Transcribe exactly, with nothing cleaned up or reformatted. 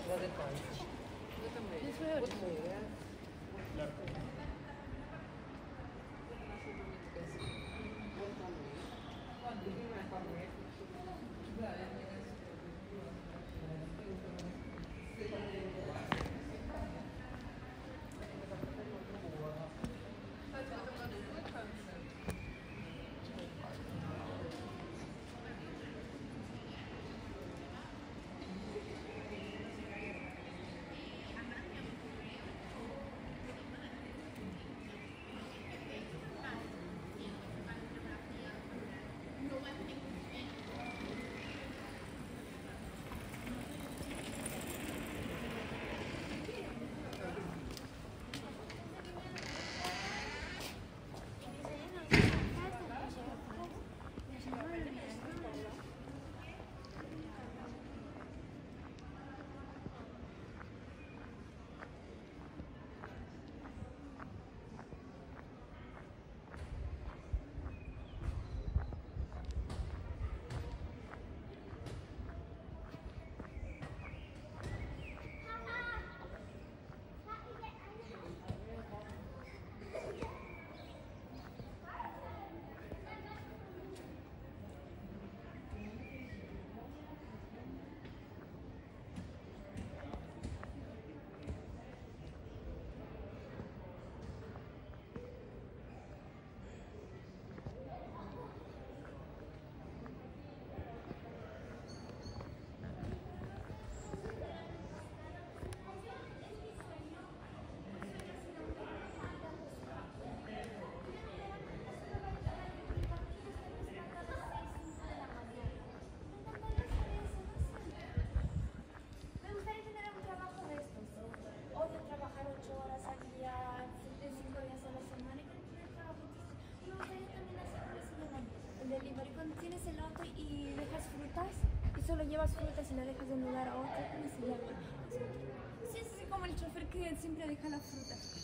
La de panza. Yo también. Eso es Pues muy bien. Delivery, cuando tienes el auto y dejas frutas y solo llevas frutas y la dejas de un lugar a otro, ¿cómo se llama? Sí, es así como el chofer que siempre deja la fruta.